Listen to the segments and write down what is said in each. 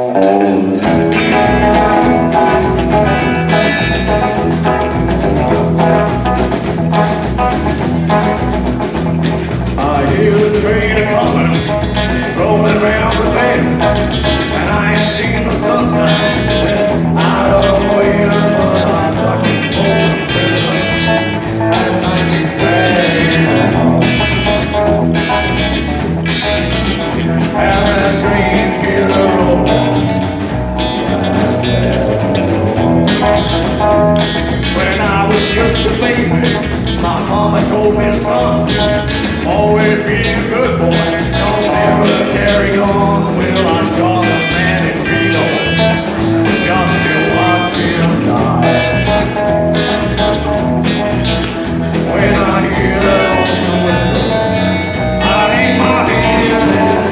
Just a baby, my mama told me, son, always be a good boy, don't ever carry on. Well, I saw the man in Reno, just to watch him die. When I hear the lonesome whistle, I leave my head and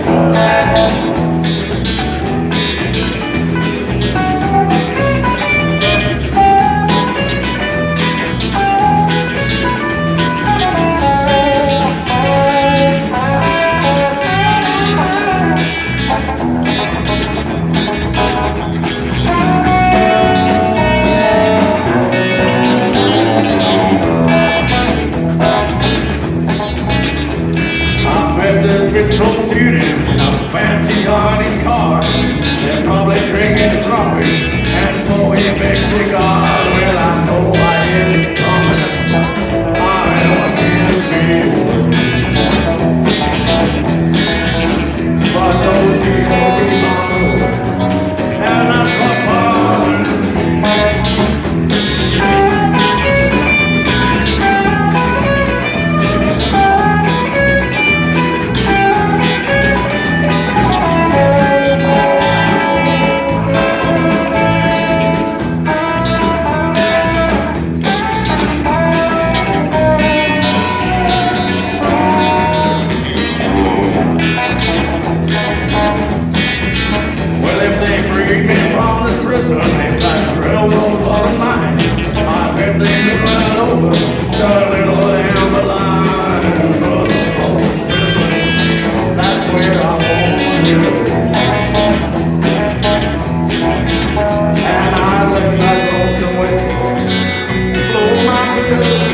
folks shooting a fancy dining car. They're probably drinking coffee and smoking big cigars. Well, I know I didn't come in. I was in the but those people be my mood, and that's what bothers and I let that lonesome whistle blow my ears.